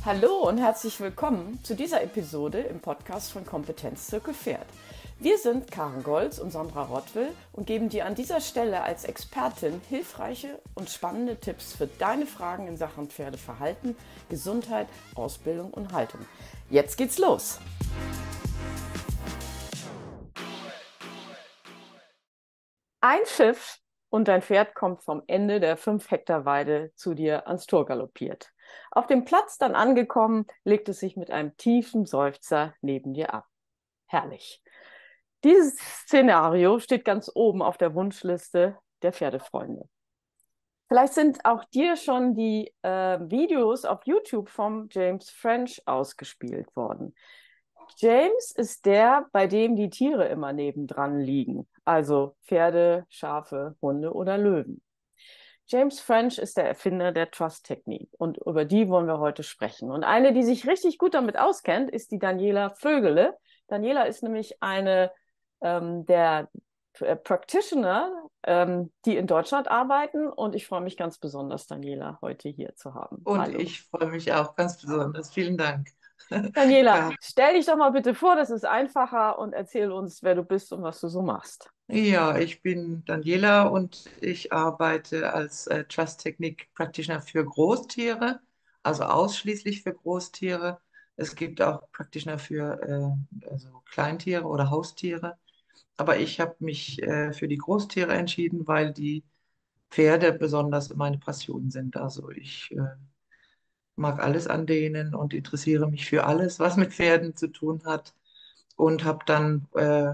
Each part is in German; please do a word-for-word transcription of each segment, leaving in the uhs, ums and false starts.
Hallo und herzlich willkommen zu dieser Episode im Podcast von Kompetenzzirkel Pferd. Wir sind Karen Golz und Sandra Rottwill und geben dir an dieser Stelle als Expertin hilfreiche und spannende Tipps für deine Fragen in Sachen Pferdeverhalten, Gesundheit, Ausbildung und Haltung. Jetzt geht's los! Ein Pfiff und dein Pferd kommt vom Ende der fünf Hektar Weide zu dir ans Tor galoppiert. Auf dem Platz dann angekommen, legt es sich mit einem tiefen Seufzer neben dir ab. Herrlich. Dieses Szenario steht ganz oben auf der Wunschliste der Pferdefreunde. Vielleicht sind auch dir schon die äh, Videos auf YouTube vom James French ausgespielt worden. James ist der, bei dem die Tiere immer nebendran liegen, also Pferde, Schafe, Hunde oder Löwen. James French ist der Erfinder der Trust-Technik und über die wollen wir heute sprechen. Und eine, die sich richtig gut damit auskennt, ist die Daniela Vögele. Daniela ist nämlich eine ähm, der äh, Practitioner, ähm, die in Deutschland arbeiten, und ich freue mich ganz besonders, Daniela heute hier zu haben. Und Hallo. ich freue mich auch ganz besonders. Vielen Dank. Daniela, Klar. stell dich doch mal bitte vor, das ist einfacher, und erzähl uns, wer du bist und was du so machst. Ja, ich bin Daniela und ich arbeite als äh, Trust Technik Practitioner für Großtiere, also ausschließlich für Großtiere. Es gibt auch Practitioner für äh, also Kleintiere oder Haustiere. Aber ich habe mich äh, für die Großtiere entschieden, weil die Pferde besonders meine Passion sind. Also ich äh, mag alles an denen und interessiere mich für alles, was mit Pferden zu tun hat. Und habe dann äh,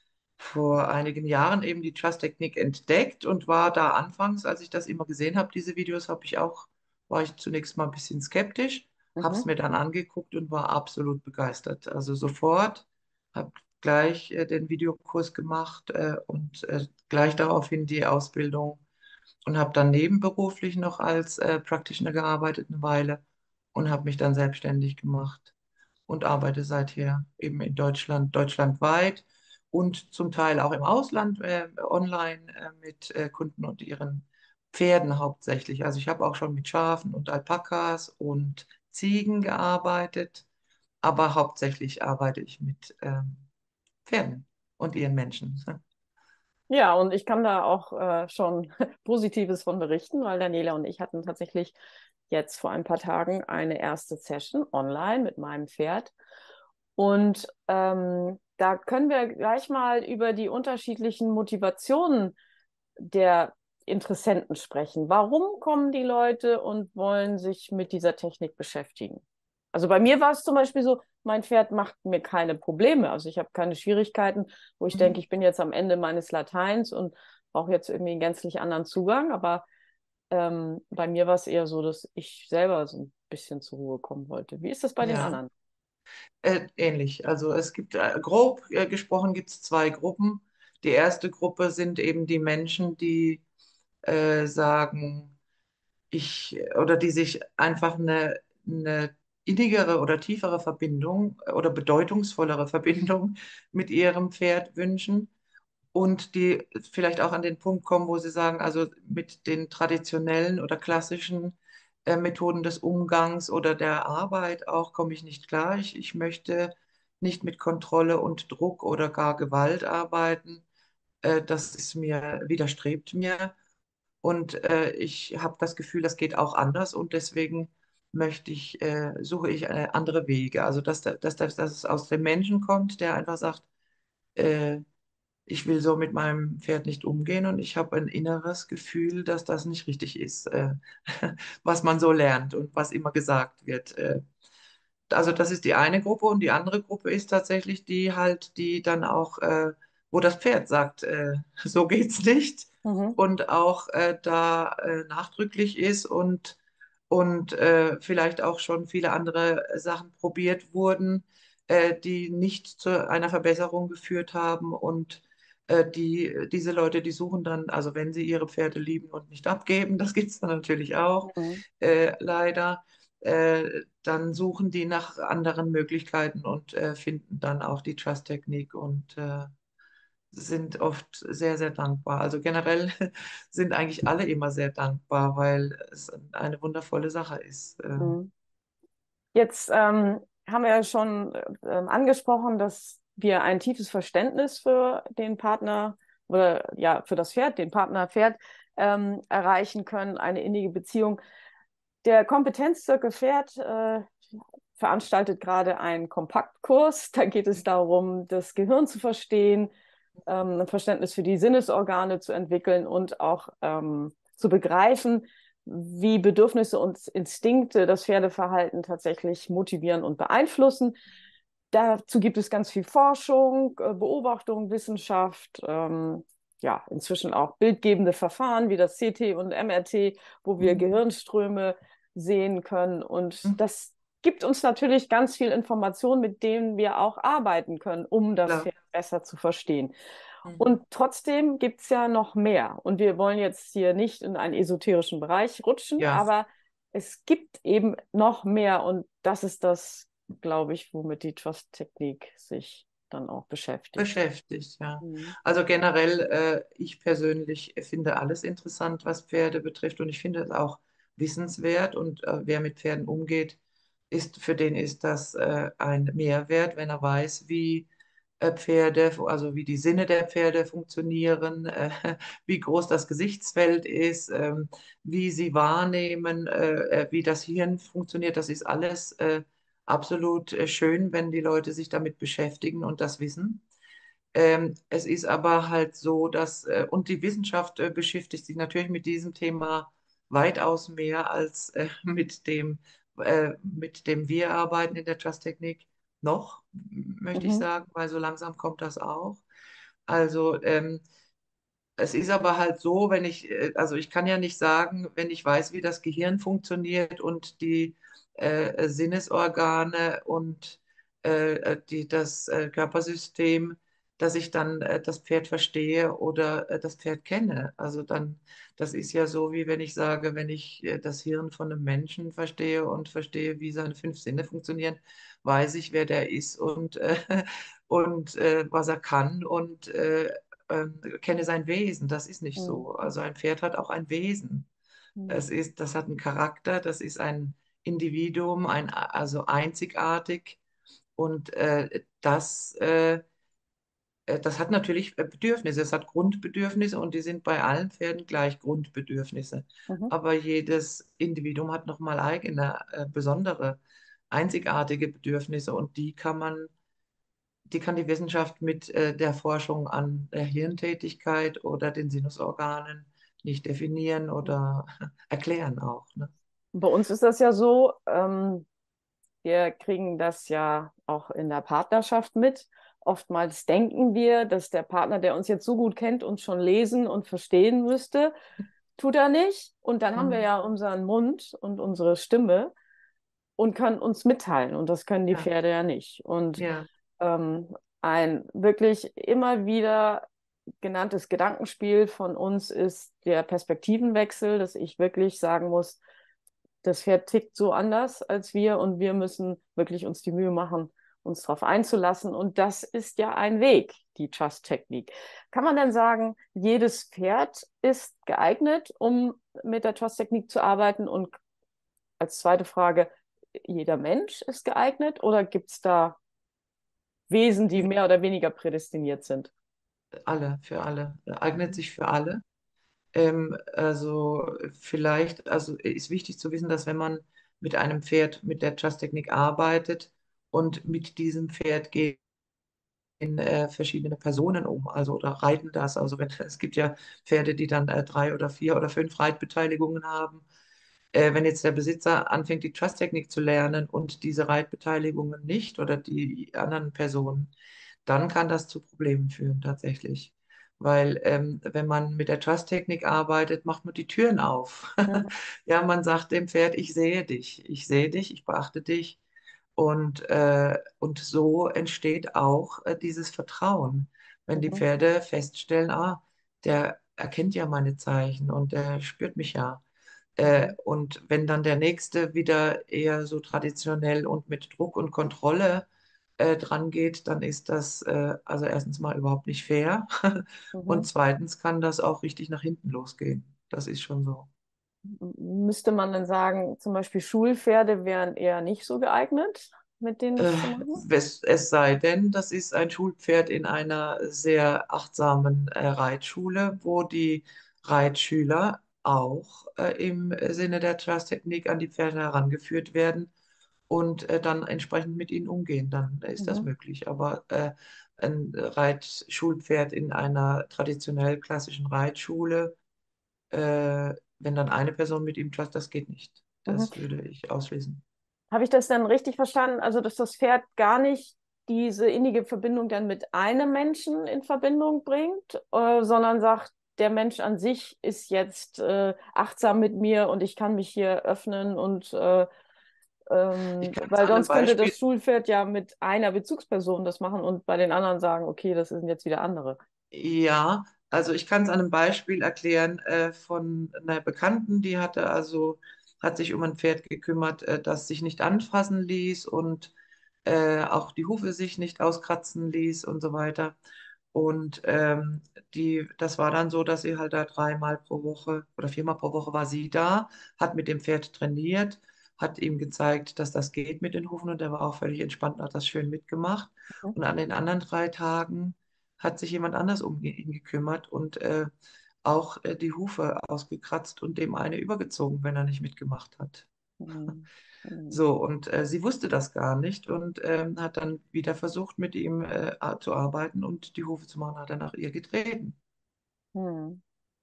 vor einigen Jahren eben die Trust-Technik entdeckt und war da anfangs, als ich das immer gesehen habe, diese Videos, habe ich auch, war ich zunächst mal ein bisschen skeptisch, habe es Mhm. mir dann angeguckt und war absolut begeistert. Also sofort, habe gleich äh, den Videokurs gemacht äh, und äh, gleich daraufhin die Ausbildung und habe dann nebenberuflich noch als äh, Practitioner gearbeitet eine Weile und habe mich dann selbstständig gemacht und arbeite seither eben in Deutschland, deutschlandweit und zum Teil auch im Ausland äh, online äh, mit äh, Kunden und ihren Pferden hauptsächlich. Also ich habe auch schon mit Schafen und Alpakas und Ziegen gearbeitet, aber hauptsächlich arbeite ich mit ähm, Pferden und ihren Menschen. Ja, und ich kann da auch äh, schon Positives von berichten, weil Daniela und ich hatten tatsächlich jetzt vor ein paar Tagen eine erste Session online mit meinem Pferd. Und ähm, da können wir gleich mal über die unterschiedlichen Motivationen der Interessenten sprechen. Warum kommen die Leute und wollen sich mit dieser Technik beschäftigen? Also bei mir war es zum Beispiel so, mein Pferd macht mir keine Probleme. Also ich habe keine Schwierigkeiten, wo ich denke, Mhm. ich bin jetzt am Ende meines Lateins und brauche jetzt irgendwie einen gänzlich anderen Zugang. Aber ähm, bei mir war es eher so, dass ich selber so ein bisschen zur Ruhe kommen wollte. Wie ist das bei den Ja. anderen? Äh, ähnlich. Also es gibt, äh, grob äh, gesprochen, gibt es zwei Gruppen. Die erste Gruppe sind eben die Menschen, die äh, sagen, ich, oder die sich einfach eine, eine innigere oder tiefere Verbindung oder bedeutungsvollere Verbindung mit ihrem Pferd wünschen und die vielleicht auch an den Punkt kommen, wo sie sagen, also mit den traditionellen oder klassischen äh, Methoden des Umgangs oder der Arbeit auch komme ich nicht klar. Ich, ich möchte nicht mit Kontrolle und Druck oder gar Gewalt arbeiten. Äh, das ist mir, widerstrebt mir. Und äh, ich habe das Gefühl, das geht auch anders und deswegen möchte ich, äh, suche ich äh, andere Wege. Also dass, da- dass, dass, dass es aus dem Menschen kommt, der einfach sagt, äh, ich will so mit meinem Pferd nicht umgehen und ich habe ein inneres Gefühl, dass das nicht richtig ist, äh, was man so lernt und was immer gesagt wird. Äh, also das ist die eine Gruppe und die andere Gruppe ist tatsächlich die halt, die dann auch, äh, wo das Pferd sagt, äh, so geht's nicht Mhm. und auch äh, da äh, nachdrücklich ist und, und äh, vielleicht auch schon viele andere Sachen probiert wurden, äh, die nicht zu einer Verbesserung geführt haben und äh, die, diese Leute, die suchen dann, also wenn sie ihre Pferde lieben und nicht abgeben, das gibt es dann natürlich auch, Mhm. äh, leider, äh, dann suchen die nach anderen Möglichkeiten und äh, finden dann auch die Trust-Technik und äh, sind oft sehr, sehr dankbar. Also generell sind eigentlich alle immer sehr dankbar, weil es eine wundervolle Sache ist. Äh, Mhm. Jetzt ähm, haben wir ja schon ähm, angesprochen, dass wir ein tiefes Verständnis für den Partner oder ja, für das Pferd, den Partner Pferd ähm, erreichen können, eine innige Beziehung. Der Kompetenzzirkel Pferd äh, veranstaltet gerade einen Kompaktkurs. Da geht es darum, das Gehirn zu verstehen, ähm, ein Verständnis für die Sinnesorgane zu entwickeln und auch ähm, zu begreifen, wie Bedürfnisse und Instinkte das Pferdeverhalten tatsächlich motivieren und beeinflussen. Dazu gibt es ganz viel Forschung, äh, Beobachtung, Wissenschaft, ähm, ja, inzwischen auch bildgebende Verfahren wie das C T und M R T, wo wir Mhm. Gehirnströme sehen können. Und Mhm. das gibt uns natürlich ganz viel Information, mit denen wir auch arbeiten können, um das Klar. Pferd besser zu verstehen. Mhm. Und trotzdem gibt es ja noch mehr. Und wir wollen jetzt hier nicht in einen esoterischen Bereich rutschen, Ja, aber es gibt eben noch mehr. Und das ist das, glaube ich, womit die Trust-Technik sich dann auch beschäftigt. beschäftigt, ja. Mhm. Also generell, äh, ich persönlich finde alles interessant, was Pferde betrifft und ich finde es auch wissenswert und äh, wer mit Pferden umgeht, ist, für den ist das äh, ein Mehrwert, wenn er weiß, wie äh, Pferde, also wie die Sinne der Pferde funktionieren, äh, wie groß das Gesichtsfeld ist, ähm, wie sie wahrnehmen, äh, äh, wie das Hirn funktioniert. Das ist alles äh, absolut äh, schön, wenn die Leute sich damit beschäftigen und das wissen. Ähm, es ist aber halt so, dass, äh, und die Wissenschaft äh, beschäftigt sich natürlich mit diesem Thema weitaus mehr als äh, mit dem, äh, mit dem wir arbeiten in der Trust-Technik noch, möchte ich Mhm. sagen, weil so langsam kommt das auch. Also ähm, es ist aber halt so, wenn ich, äh, also ich kann ja nicht sagen, wenn ich weiß, wie das Gehirn funktioniert und die äh, Sinnesorgane und äh, äh, die, das äh, Körpersystem, dass ich dann äh, das Pferd verstehe oder äh, das Pferd kenne. Also dann, das ist ja so, wie wenn ich sage, wenn ich äh, das Hirn von einem Menschen verstehe und verstehe, wie seine fünf Sinne funktionieren, weiß ich, wer der ist und, äh, und äh, was er kann und äh, ähm, kenne sein Wesen. Das ist nicht Mhm. so. Also ein Pferd hat auch ein Wesen. Es ist, das hat einen Charakter, das ist ein Individuum, ein, also einzigartig. Und äh, das, äh, äh, das hat natürlich äh, Bedürfnisse. Es hat Grundbedürfnisse und die sind bei allen Pferden gleich Grundbedürfnisse. Mhm. Aber jedes Individuum hat nochmal eigene, äh, besondere, einzigartige Bedürfnisse und die kann man die kann die Wissenschaft mit äh, der Forschung an der Hirntätigkeit oder den Sinnesorganen nicht definieren Mhm. oder erklären auch. Ne? Bei uns ist das ja so, ähm, wir kriegen das ja auch in der Partnerschaft mit. Oftmals denken wir, dass der Partner, der uns jetzt so gut kennt, uns schon lesen und verstehen müsste. Tut er nicht. Und dann haben wir Mhm. ja unseren Mund und unsere Stimme und können uns mitteilen. Und das können die Ja, Pferde ja nicht. Und ja, ähm, ein wirklich immer wieder genanntes Gedankenspiel von uns ist der Perspektivenwechsel, dass ich wirklich sagen muss, das Pferd tickt so anders als wir und wir müssen wirklich uns die Mühe machen, uns darauf einzulassen. Und das ist ja ein Weg, die Trust-Technik. Kann man denn sagen, jedes Pferd ist geeignet, um mit der Trust-Technik zu arbeiten? Und als zweite Frage, jeder Mensch ist geeignet oder gibt es da Wesen, die mehr oder weniger prädestiniert sind? alle, für alle, eignet Mhm. sich für alle. Ähm, also vielleicht, also ist wichtig zu wissen, dass wenn man mit einem Pferd mit der Trust-Technik arbeitet und mit diesem Pferd geht, in äh, verschiedene Personen um, also oder reiten das. Also wenn, es gibt ja Pferde, die dann äh, drei oder vier oder fünf Reitbeteiligungen haben. Äh, wenn jetzt der Besitzer anfängt, die Trust-Technik zu lernen und diese Reitbeteiligungen nicht oder die anderen Personen, dann kann das zu Problemen führen tatsächlich. Weil ähm, wenn man mit der Trust-Technik arbeitet, macht man die Türen auf. Mhm. Ja, man sagt dem Pferd, ich sehe dich, ich sehe dich, ich beachte dich. Und, äh, und so entsteht auch äh, dieses Vertrauen, wenn die Mhm. Pferde feststellen, ah, der erkennt ja meine Zeichen und der spürt mich ja. Äh, Mhm. und wenn dann der nächste wieder eher so traditionell und mit Druck und Kontrolle äh, dran geht, dann ist das äh, also erstens mal überhaupt nicht fair und Mhm. zweitens kann das auch richtig nach hinten losgehen. Das ist schon so. müsste man dann sagen, zum Beispiel Schulpferde wären eher nicht so geeignet, mit denen Äh, das zu machen? es, es sei denn, das ist ein Schulpferd in einer sehr achtsamen äh, Reitschule, wo die Reitschüler auch äh, im Sinne der Trust-Technik an die Pferde herangeführt werden und äh, dann entsprechend mit ihnen umgehen. Dann ist das Mhm. möglich. Aber äh, ein Reitschulpferd in einer traditionell klassischen Reitschule, äh, wenn dann eine Person mit ihm Trust, das geht nicht. Mhm. Das würde ich ausschließen. Habe ich das dann richtig verstanden? Also, dass das Pferd gar nicht diese innige Verbindung dann mit einem Menschen in Verbindung bringt, äh, sondern sagt, der Mensch an sich ist jetzt äh, achtsam mit mir und ich kann mich hier öffnen und äh, Ich ähm, kann es weil an einem sonst könnte das Beispiel. Schulpferd ja mit einer Bezugsperson das machen und bei den anderen sagen, okay, das sind jetzt wieder andere. Ja, also ich kann es an einem Beispiel erklären äh, von einer Bekannten, die hatte also, hat sich um ein Pferd gekümmert, äh, das sich nicht anfassen ließ und äh, auch die Hufe sich nicht auskratzen ließ und so weiter. Und ähm, die, das war dann so, dass sie halt da dreimal pro Woche oder viermal pro Woche war sie da, hat mit dem Pferd trainiert, hat ihm gezeigt, dass das geht mit den Hufen und der war auch völlig entspannt, hat das schön mitgemacht. Mhm. Und an den anderen drei Tagen hat sich jemand anders um ihn gekümmert und äh, auch äh, die Hufe ausgekratzt und dem eine übergezogen, wenn er nicht mitgemacht hat. Mhm. Mhm. So, und äh, sie wusste das gar nicht und ähm, hat dann wieder versucht, mit ihm äh, a- zu arbeiten und die Hufe zu machen, hat er nach ihr getreten. Mhm.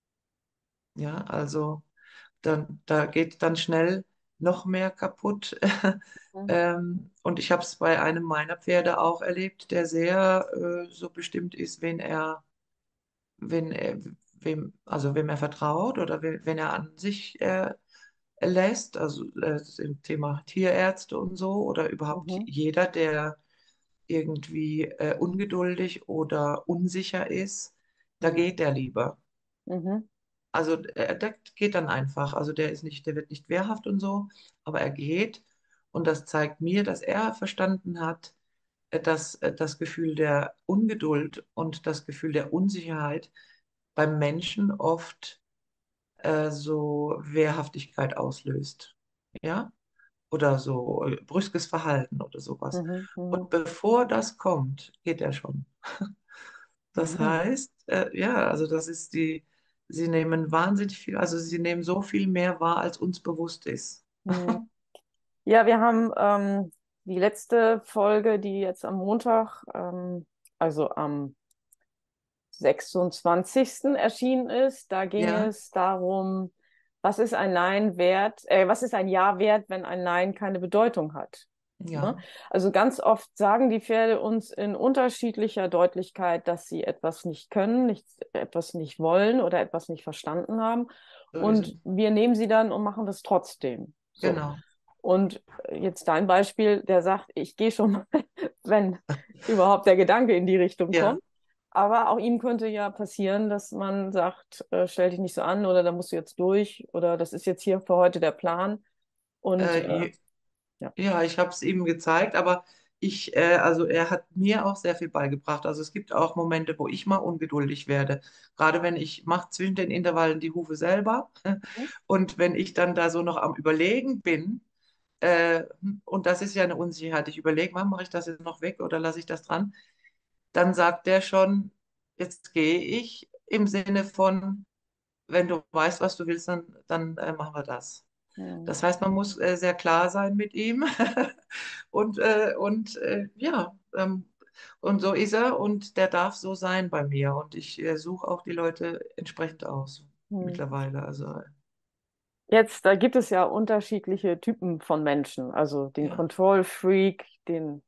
Ja, also dann, da geht dann schnell noch mehr kaputt. Mhm. Ähm, und ich habe es bei einem meiner Pferde auch erlebt, der sehr äh, so bestimmt ist, wen er wenn er, wem, also wem er vertraut oder we- wenn er an sich äh, lässt, also äh, im Thema Tierärzte und so, oder überhaupt Mhm. jeder, der irgendwie äh, ungeduldig oder unsicher ist, da Mhm. geht er lieber. Mhm. Also äh, der geht dann einfach, also der ist nicht, der wird nicht wehrhaft und so, aber er geht und das zeigt mir, dass er verstanden hat, äh, dass äh, das Gefühl der Ungeduld und das Gefühl der Unsicherheit beim Menschen oft äh, so Wehrhaftigkeit auslöst. Ja? Oder so äh, brüskes Verhalten oder sowas. Mhm. Und Mhm. bevor das kommt, geht er schon. Das Mhm. heißt, äh, ja, also das ist die, sie nehmen wahnsinnig viel, also sie nehmen so viel mehr wahr, als uns bewusst ist. Mhm. Ja, wir haben ähm, die letzte Folge, die jetzt am Montag, ähm, also am sechsundzwanzigsten erschienen ist. Da ging Ja, es darum, was ist ein Nein wert, äh, was ist ein Ja wert, wenn ein Nein keine Bedeutung hat. Ne? ja, Also ganz oft sagen die Pferde uns in unterschiedlicher Deutlichkeit, dass sie etwas nicht können, nicht, etwas nicht wollen oder etwas nicht verstanden haben. so ist es. Und wir nehmen sie dann und machen das trotzdem. So. Genau. Und jetzt dein Beispiel, der sagt, ich gehe schon mal, wenn überhaupt der Gedanke in die Richtung Ja, kommt. Aber auch ihm könnte ja passieren, dass man sagt, äh, stell dich nicht so an oder da musst du jetzt durch oder das ist jetzt hier für heute der Plan. Und äh, äh, je- ja. ja, ich habe es ihm gezeigt, aber ich, äh, also er hat mir auch sehr viel beigebracht. Also es gibt auch Momente, wo ich mal ungeduldig werde. Gerade wenn ich mache zwischen den Intervallen die Hufe selber und wenn ich dann da so noch am Überlegen bin, äh, und das ist ja eine Unsicherheit, ich überlege, mache ich das jetzt noch weg oder lasse ich das dran, dann sagt der schon, jetzt gehe ich im Sinne von, wenn du weißt, was du willst, dann, dann äh, machen wir das. Hm, Das heißt, man muss äh, sehr klar sein mit ihm. Und, äh, und äh, ja, ähm, und so ist er und der darf so sein bei mir. Und ich äh, suche auch die Leute entsprechend aus hm. mittlerweile. Also Jetzt, da gibt es ja unterschiedliche Typen von Menschen. Also den ja, Control Freak, den,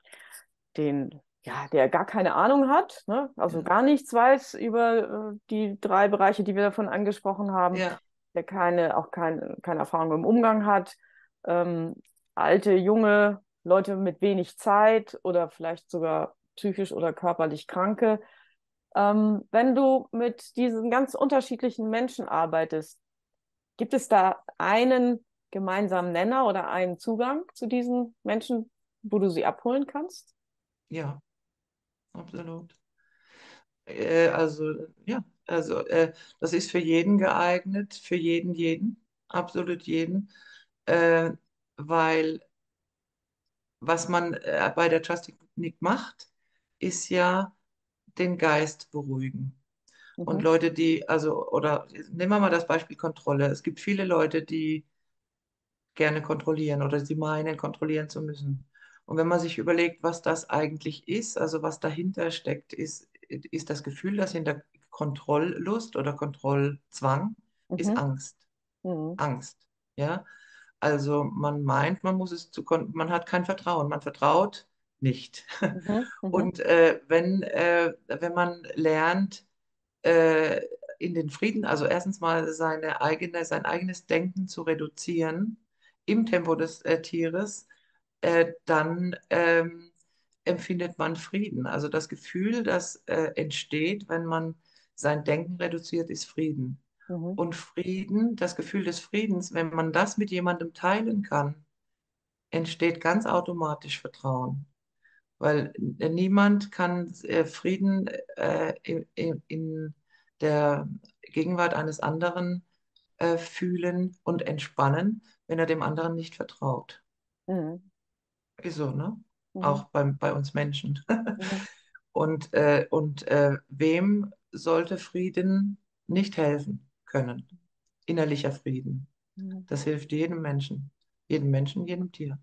den, ja, der gar keine Ahnung hat, ne? Also ja, gar nichts weiß über äh, die drei Bereiche, die wir davon angesprochen haben, ja, der keine, auch kein, keine Erfahrung im Umgang hat. Ähm, alte, junge Leute mit wenig Zeit oder vielleicht sogar psychisch oder körperlich Kranke. Ähm, wenn du mit diesen ganz unterschiedlichen Menschen arbeitest, gibt es da einen gemeinsamen Nenner oder einen Zugang zu diesen Menschen, wo du sie abholen kannst? ja, absolut. Äh, also ja, also äh, das ist für jeden geeignet, für jeden jeden. absolut jeden, äh, weil was man äh, bei der Trust Technik macht, ist ja den Geist beruhigen. Und Mhm. Leute, die, also, oder nehmen wir mal das Beispiel Kontrolle. Es gibt viele Leute, die gerne kontrollieren oder sie meinen, kontrollieren zu müssen. Und wenn man sich überlegt, was das eigentlich ist, also was dahinter steckt, ist, ist das Gefühl, das hinter Kontrolllust oder Kontrollzwang ist Mhm. Angst. Mhm. Angst. Ja, also man meint, man muss es zu, kon- man hat kein Vertrauen, man vertraut nicht. Mhm. Mhm. Und äh, wenn, äh, wenn man lernt, äh, in den Frieden, also erstens mal seine eigene, sein eigenes Denken zu reduzieren im Tempo des äh, Tieres, äh, dann ähm, empfindet man Frieden. Also das Gefühl, das äh, entsteht, wenn man sein Denken reduziert, ist Frieden. Mhm. Und Frieden, das Gefühl des Friedens, wenn man das mit jemandem teilen kann, entsteht ganz automatisch Vertrauen. Weil äh, niemand kann äh, Frieden äh, in, in, in der Gegenwart eines anderen äh, fühlen und entspannen, wenn er dem anderen nicht vertraut. Mhm. Ist so, ne? Mhm. Auch beim, bei uns Menschen. Mhm. Und, äh, und äh, wem sollte Frieden nicht helfen können? Innerlicher Frieden. Mhm. Das hilft jedem Menschen. Jedem Menschen, jedem Tier.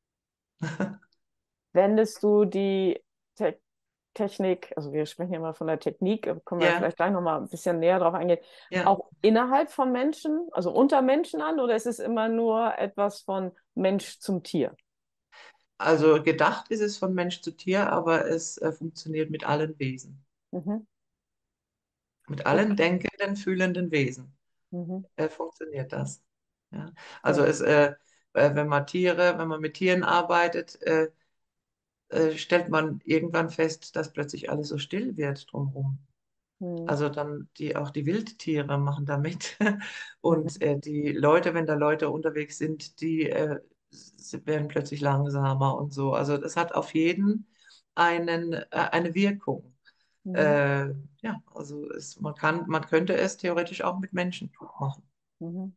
Wendest du die Te Technik, also wir sprechen ja immer von der Technik, aber können wir Ja, vielleicht gleich nochmal ein bisschen näher drauf eingehen, ja. auch innerhalb von Menschen, also unter Menschen an, oder ist es immer nur etwas von Mensch zum Tier? Also gedacht ist es von Mensch zu Tier, aber es äh, funktioniert mit allen Wesen. Mhm. Mit allen Okay. denkenden, fühlenden Wesen Mhm. äh, funktioniert das. Ja? Also Ja. es, äh, äh, wenn man Tiere, wenn man mit Tieren arbeitet, äh, äh, stellt man irgendwann fest, dass plötzlich alles so still wird drumherum. Mhm. Also dann die, auch die Wildtiere machen da mit. Und Mhm. äh, die Leute, wenn da Leute unterwegs sind, die äh, s- werden plötzlich langsamer und so. Also das hat auf jeden einen, äh, eine Wirkung. Mhm. Äh, ja, also es, man kann, man könnte es theoretisch auch mit Menschen machen. Mhm.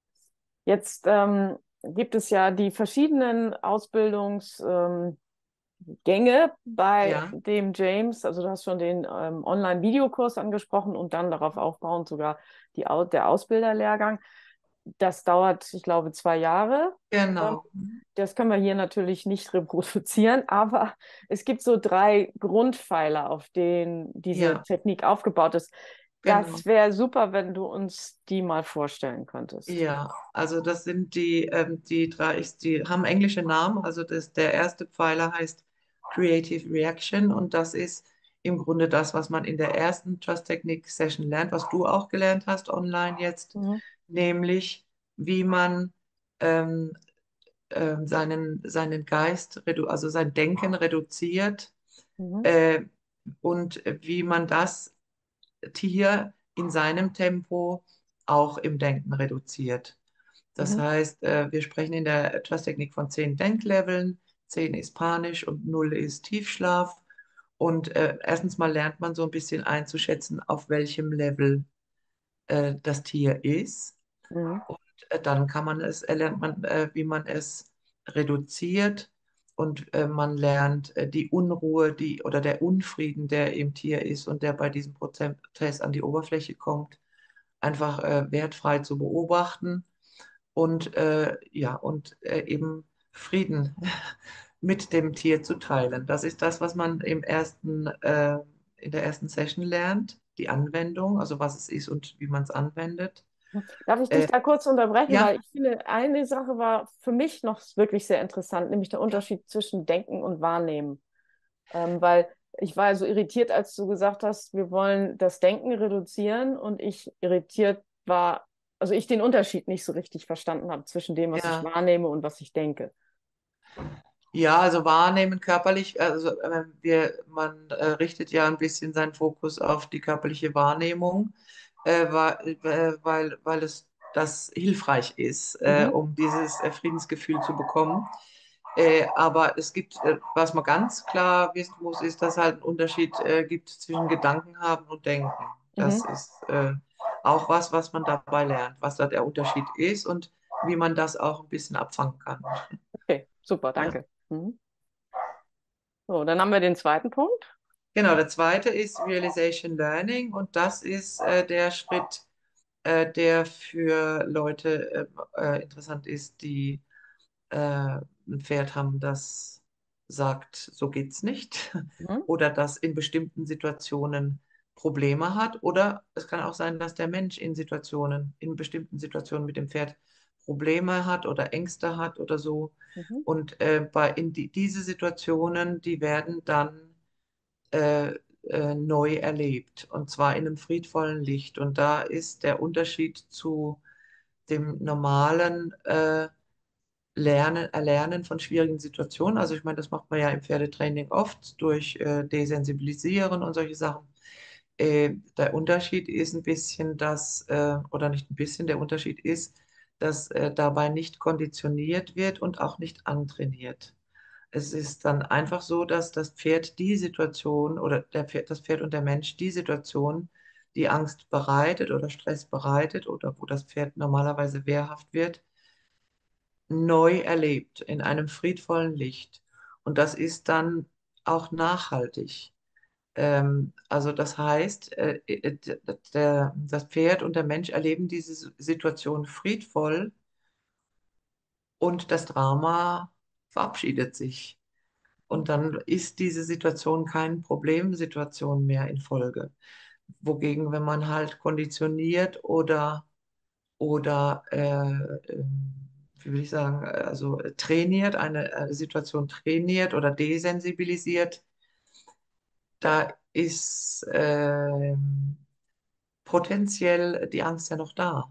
Jetzt ähm, gibt es ja die verschiedenen Ausbildungs, ähm, Gänge bei Ja, dem James. Also du hast schon den ähm, Online-Videokurs angesprochen und dann darauf aufbauend sogar die, Au- der Ausbilderlehrgang. Das dauert, ich glaube, zwei Jahre. Ähm, genau. das können wir hier natürlich nicht reproduzieren, aber es gibt so drei Grundpfeiler, auf denen diese Ja, Technik aufgebaut ist. Das genau. wäre super, wenn du uns die mal vorstellen könntest. Ja, also das sind die, ähm, die drei, ich- die haben englische Namen. Also das, der erste Pfeiler heißt Creative Reaction und das ist im Grunde das, was man in der ersten Trust Technik Session lernt, was du auch gelernt hast online jetzt, Mhm. nämlich wie man ähm, ähm, seinen, seinen Geist, redu- also sein Denken reduziert Mhm. äh, und wie man das Tier in seinem Tempo auch im Denken reduziert. Das Mhm. heißt, äh, wir sprechen in der Trust-Technik von zehn Denkleveln. Zehn ist panisch und null ist Tiefschlaf. Und äh, erstens mal lernt man so ein bisschen einzuschätzen, auf welchem Level äh, das Tier ist. Mhm. Und äh, dann kann man es, äh, lernt man, äh, wie man es reduziert. Und äh, man lernt äh, die Unruhe, die oder der Unfrieden, der im Tier ist und der bei diesem Prozess an die Oberfläche kommt, einfach äh, wertfrei zu beobachten und äh, ja, und äh, eben Frieden mit dem Tier zu teilen. Das ist das, was man im ersten, äh, in der ersten Session lernt, die Anwendung, also was es ist und wie man es anwendet. Darf ich dich Äh, da kurz unterbrechen, ja, weil ich finde, eine Sache war für mich noch wirklich sehr interessant, nämlich der ja, Unterschied zwischen Denken und Wahrnehmen. Ähm, weil ich war so irritiert, als du gesagt hast, wir wollen das Denken reduzieren und ich irritiert war, also ich den Unterschied nicht so richtig verstanden habe zwischen dem, was ich ja. wahrnehme und was ich denke. Ja, also wahrnehmen körperlich, also äh, wir, man äh, richtet ja ein bisschen seinen Fokus auf die körperliche Wahrnehmung, äh, weil, äh, weil, weil es das hilfreich ist, äh, Mhm. um dieses äh, Friedensgefühl zu bekommen. Äh, aber es gibt, äh, was man ganz klar wissen muss, ist, dass halt ein Unterschied äh, gibt zwischen Gedanken haben und Denken. Das Mhm. ist, äh, auch was, was man dabei lernt, was da der Unterschied ist und wie man das auch ein bisschen abfangen kann. Okay, super, Ja. danke. Mhm. So, dann haben wir den zweiten Punkt. Genau, der zweite ist Realization Learning und das ist äh, der Schritt, äh, der für Leute äh, äh, interessant ist, die äh, ein Pferd haben, das sagt, so geht's nicht Mhm. oder das in bestimmten Situationen Probleme hat oder es kann auch sein, dass der Mensch in Situationen, in bestimmten Situationen mit dem Pferd Probleme hat oder Ängste hat oder so. Mhm. Und äh, bei, in die, diese Situationen, die werden dann äh, äh, neu erlebt und zwar in einem friedvollen Licht. Und da ist der Unterschied zu dem normalen äh, Lernen, Erlernen von schwierigen Situationen. Also ich meine, das macht man ja im Pferdetraining oft durch äh, Desensibilisieren und solche Sachen. Äh, der Unterschied ist ein bisschen, dass, äh, oder nicht ein bisschen, der Unterschied ist, dass äh, dabei nicht konditioniert wird und auch nicht antrainiert. Es ist dann einfach so, dass das Pferd die Situation oder der Pferd, das Pferd und der Mensch die Situation, die Angst bereitet oder Stress bereitet oder wo das Pferd normalerweise wehrhaft wird, neu erlebt in einem friedvollen Licht. Und das ist dann auch nachhaltig. Ähm, also das heißt, äh, äh, der, das Pferd und der Mensch erleben diese Situation friedvoll und das Drama verabschiedet sich. Und dann ist diese Situation keine Problemsituation mehr in Folge. Wogegen, wenn man halt konditioniert oder, oder äh, ähm, wie will ich sagen, also trainiert, eine, eine Situation trainiert oder desensibilisiert, da ist ähm, potenziell die Angst ja noch da.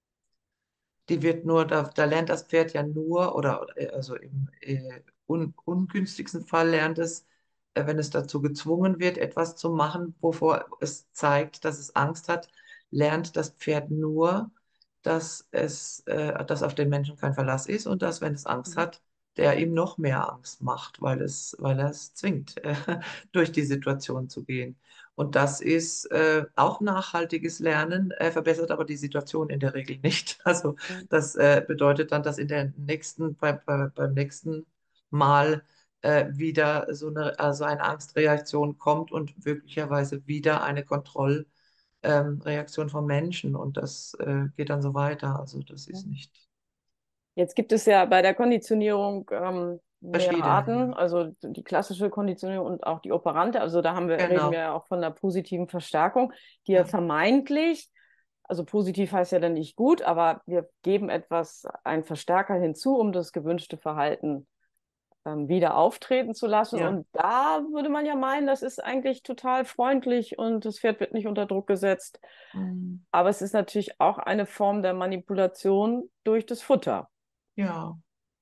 Die wird nur, da, da lernt das Pferd ja nur, oder äh, also im äh, un, ungünstigsten Fall lernt es, äh, wenn es dazu gezwungen wird, etwas zu machen, wovor es zeigt, dass es Angst hat, lernt das Pferd nur, dass es, äh, dass auf den Menschen kein Verlass ist und dass, wenn es Angst Mhm. hat, der ihm noch mehr Angst macht, weil es, weil er es zwingt, äh, durch die Situation zu gehen. Und das ist äh, auch nachhaltiges Lernen, äh, verbessert aber die Situation in der Regel nicht. Also Mhm. das äh, bedeutet dann, dass in der nächsten, bei, bei, beim nächsten Mal äh, wieder so eine, also eine Angstreaktion kommt und möglicherweise wieder eine Kontrollreaktion ähm, Reaktion vom Menschen. Und das äh, geht dann so weiter. Also das ist nicht Jetzt gibt es ja bei der Konditionierung ähm, mehrere verschiedene, Arten, ja. also die klassische Konditionierung und auch die operante. Also da haben wir, reden wir Genau. ja auch von der positiven Verstärkung, die ja Ja. vermeintlich, also positiv heißt ja dann nicht gut, aber wir geben etwas, einen Verstärker hinzu, um das gewünschte Verhalten ähm, wieder auftreten zu lassen. Ja. Und da würde man ja meinen, das ist eigentlich total freundlich und das Pferd wird nicht unter Druck gesetzt. Mm, Aber es ist natürlich auch eine Form der Manipulation durch das Futter. ja.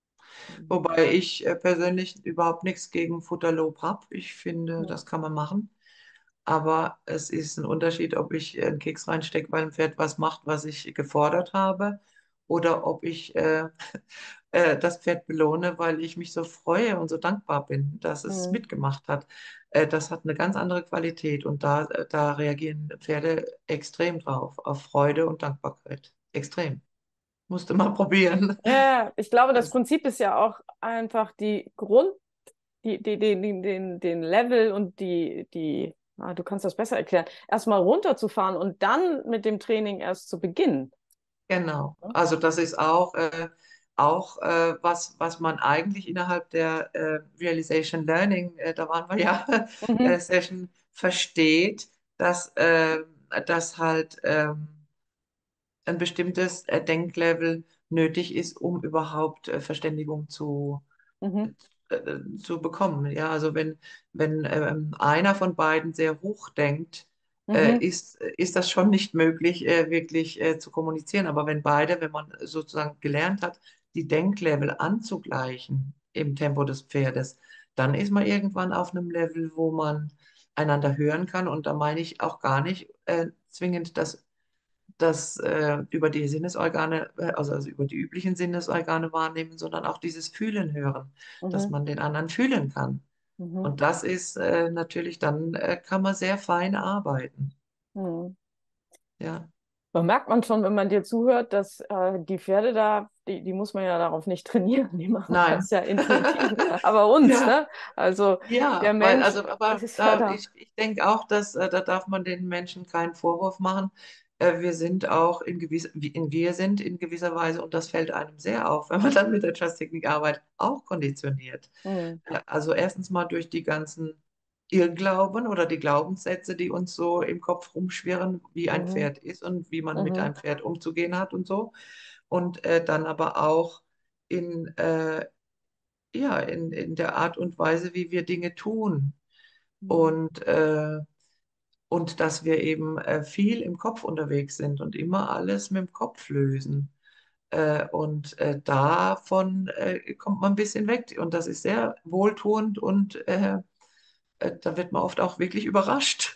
Wobei ich äh, persönlich überhaupt nichts gegen Futterlob habe. Ich finde, Mhm. das kann man machen. Aber es ist ein Unterschied, ob ich einen Keks reinstecke, weil ein Pferd was macht, was ich gefordert habe, oder ob ich äh, äh, das Pferd belohne, weil ich mich so freue und so dankbar bin, dass es Mhm. mitgemacht hat. Äh, das hat eine ganz andere Qualität und da, äh, da reagieren Pferde extrem drauf, auf Freude und Dankbarkeit. Extrem. Musste mal probieren. Ja, ich glaube, das Das, Prinzip ist ja auch einfach die Grund, die, die, die, die, den, den Level und die, die, ah, du kannst das besser erklären, erstmal runterzufahren und dann mit dem Training erst zu beginnen. Genau. Also das ist auch, äh, auch äh, was, was man eigentlich innerhalb der äh, Realization Learning, äh, da waren wir ja, Mhm. äh, Session, versteht, dass, äh, dass halt ähm, ein bestimmtes äh, Denklevel nötig ist, um überhaupt äh, Verständigung zu Mhm. äh, zu bekommen. Ja, also wenn, wenn ähm, einer von beiden sehr hoch denkt, äh, Mhm. ist, ist das schon nicht möglich, äh, wirklich äh, zu kommunizieren. Aber wenn beide, wenn man sozusagen gelernt hat, die Denklevel anzugleichen im Tempo des Pferdes, dann ist man irgendwann auf einem Level, wo man einander hören kann. Und da meine ich auch gar nicht äh, zwingend das das äh, über die Sinnesorgane, äh, also, also über die üblichen Sinnesorgane wahrnehmen, sondern auch dieses Fühlen hören, dass Mhm. man den anderen fühlen kann. Mhm. Und das ist äh, natürlich, dann äh, kann man sehr fein arbeiten. Mhm. Ja, Da merkt man schon, wenn man dir zuhört, dass äh, die Pferde da, die, die muss man ja darauf nicht trainieren, die machen Nein. das ja intuitiv. Aber uns, Ja, ne? Also der ja, weil, Mensch also, aber ist ja da, da. ich, ich denke auch, dass äh, da darf man den Menschen keinen Vorwurf machen. Äh, wir sind auch in gewisser, wie- in, wir sind in gewisser Weise, und das fällt einem sehr auf, wenn man dann mit der Trust-Technik arbeitet, auch konditioniert. Hm. Äh, Also erstens mal durch die ganzen Irrglauben oder die Glaubenssätze, die uns so im Kopf rumschwirren, wie ein Mhm. Pferd ist und wie man mit Mhm. einem Pferd umzugehen hat und so. Und äh, dann aber auch in, äh, ja, in, in der Art und Weise, wie wir Dinge tun. Mhm. Und, äh, und dass wir eben äh, viel im Kopf unterwegs sind und immer alles mit dem Kopf lösen. Äh, und äh, davon äh, kommt man ein bisschen weg. Und das ist sehr wohltuend und äh, äh, da wird man oft auch wirklich überrascht,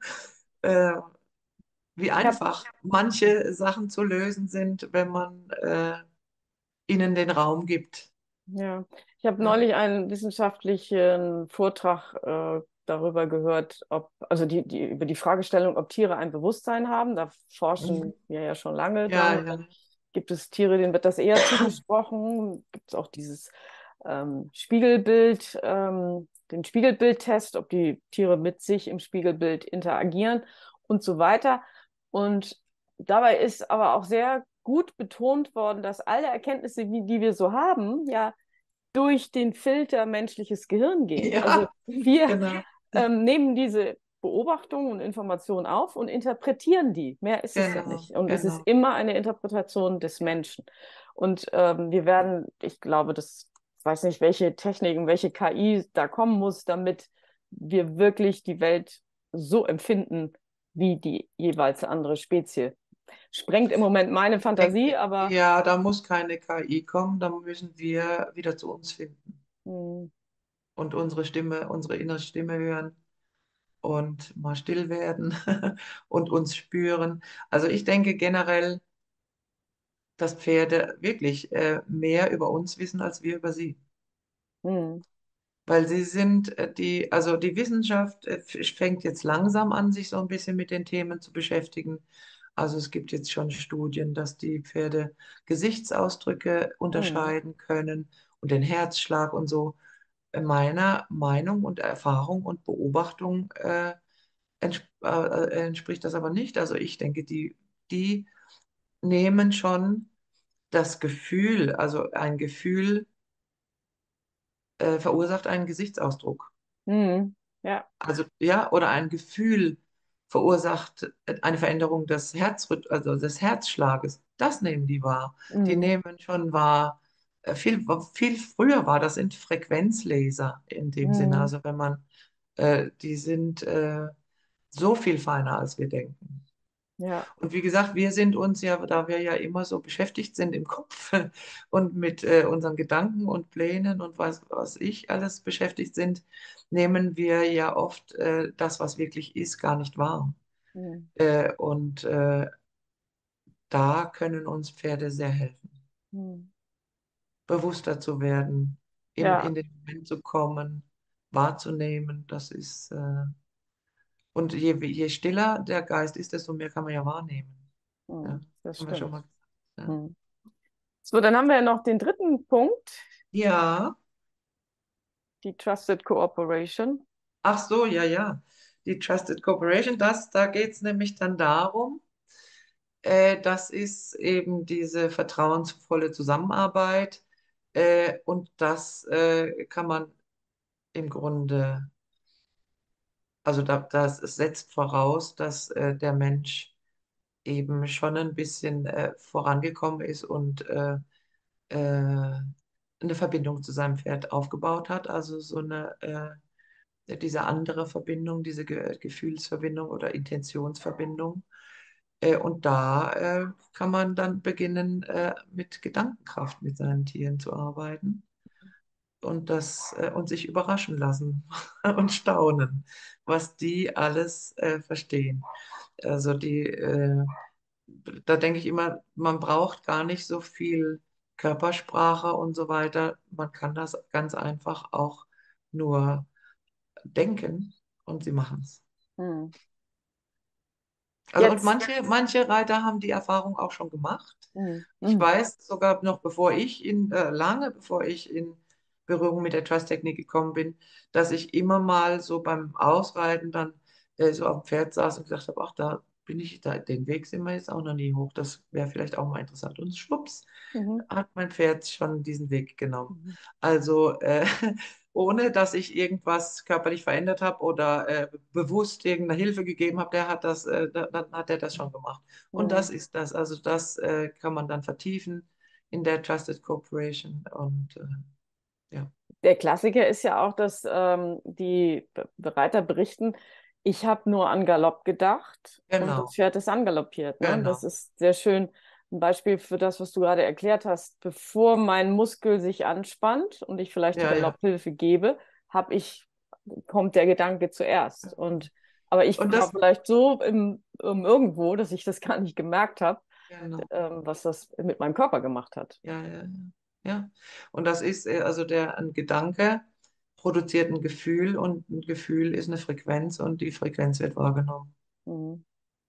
äh, wie Ich habe einfach manche Sachen zu lösen sind, wenn man äh, ihnen den Raum gibt. ja, ich habe Ja. neulich einen wissenschaftlichen Vortrag äh, darüber gehört, ob, also die, die, über die Fragestellung, ob Tiere ein Bewusstsein haben. Da Mhm. forschen wir ja schon lange Ja, dran. ja, Gibt es Tiere, denen wird das eher zugesprochen? Gibt es auch dieses ähm, Spiegelbild, ähm, den Spiegelbildtest, ob die Tiere mit sich im Spiegelbild interagieren und so weiter. Und dabei ist aber auch sehr gut betont worden, dass alle Erkenntnisse, die, die wir so haben, ja durch den Filter menschliches Gehirn gehen. Also ja, wir genau, ähm, nehmen diese Beobachtungen und Informationen auf und interpretieren die. Mehr ist es ja genau, nicht. Und es ist genau. immer eine Interpretation des Ja. Menschen. Und ähm, wir werden, ich glaube, das ich weiß nicht, welche Techniken, welche K I da kommen muss, damit wir wirklich die Welt so empfinden wie die jeweils andere Spezies. Sprengt im Moment meine Ich Fantasie, denke, aber ja, da muss keine K I kommen, da müssen wir wieder zu uns finden mh, und unsere Stimme, unsere innere Stimme hören und mal still werden und uns spüren. Also ich denke generell, dass Pferde wirklich äh, mehr über uns wissen als wir über sie. mh, Weil sie sind äh, die, also die Wissenschaft äh, f- fängt jetzt langsam an, sich so ein bisschen mit den Themen zu beschäftigen. Also es gibt jetzt schon Studien, dass die Pferde Gesichtsausdrücke mh, unterscheiden können und den Herzschlag und so. Äh, Meiner Meinung und Erfahrung und Beobachtung äh, entsp äh, äh, entspricht das aber nicht. Also ich denke, die, die nehmen schon das Gefühl, also ein Gefühl äh, verursacht einen Gesichtsausdruck. mh, ja. Also ja, oder ein Gefühl verursacht eine Veränderung des Herzrhyth also des Herzschlages. Das nehmen die wahr. Die Mhm. nehmen schon wahr, äh, viel, viel früher war das sind Frequenzleser in dem Sinne. Mhm. Also wenn man, äh, die sind äh, so viel feiner, als wir denken. Ja. Und wie gesagt, wir sind uns ja, da wir ja immer so beschäftigt sind im Kopf und mit äh, unseren Gedanken und Plänen und was, was ich alles beschäftigt sind, nehmen wir ja oft äh, das, was wirklich ist, gar nicht wahr. Mhm. Äh, und äh, da können uns Pferde sehr helfen, Mhm. bewusster zu werden, im, Ja. in den Moment zu kommen, wahrzunehmen. Das ist, äh, und je, je stiller der Geist ist, desto mehr kann man ja wahrnehmen. Ja, Mhm. Das haben wir schon stimmt. mal gesagt. Ja. Mhm. So, dann haben wir ja noch den dritten Punkt, Ja, die Trusted Cooperation. ach so, ja, ja. Die Trusted Cooperation, das, da geht es nämlich dann darum, äh, das ist eben diese vertrauensvolle Zusammenarbeit äh, und das äh, kann man im Grunde, also da, das setzt voraus, dass äh, der Mensch eben schon ein bisschen äh, vorangekommen ist und äh, äh, eine Verbindung zu seinem Pferd aufgebaut hat, also so eine äh, diese andere Verbindung, diese Ge Gefühlsverbindung oder Intentionsverbindung. Äh, und da äh, kann man dann beginnen, äh, mit Gedankenkraft mit seinen Tieren zu arbeiten und das äh, und sich überraschen lassen und staunen, was die alles äh, verstehen. Also die, äh, da denke ich immer, man braucht gar nicht so viel Körpersprache und so weiter. Man kann das ganz einfach auch nur denken und sie machen es. Mhm. Also und Jetzt. manche, manche Reiter haben die Erfahrung auch schon gemacht. Mhm. Ich Mhm. weiß sogar noch, bevor ich in, äh, lange bevor ich in Berührung mit der Trust-Technik gekommen bin, dass ich immer mal so beim Ausreiten dann äh, so am Pferd saß und gesagt habe, ach, da bin ich, da, den Weg sind wir jetzt auch noch nie hoch. Das wäre vielleicht auch mal interessant. Und schwupps, Mhm. hat mein Pferd schon diesen Weg genommen. Mhm. Also äh, ohne dass ich irgendwas körperlich verändert habe oder äh, bewusst irgendeine Hilfe gegeben habe, der hat das, äh, da- dann hat er das schon gemacht. Und Mhm. das ist das. Also das äh, kann man dann vertiefen in der Trusted Cooperation und äh, ja, Der Klassiker ist ja auch, dass ähm, die Be- Reiter berichten, ich habe nur an Galopp gedacht und das genau, Pferd ist angaloppiert. Ne? Das genau. ist sehr schön ein Beispiel für das, was du gerade erklärt hast. Bevor mein Muskel sich anspannt und ich vielleicht die Ja, ja. Galopphilfe gebe, habe ich, kommt der Gedanke zuerst. Und aber ich Und war das, vielleicht so im, im Irgendwo, dass ich das gar nicht gemerkt habe, genau. ähm, was das mit meinem Körper gemacht hat. Ja, ja, ja. Ja. Und das ist äh, also der ein Gedanke produziert ein Gefühl und ein Gefühl ist eine Frequenz und die Frequenz wird wahrgenommen. Mhm.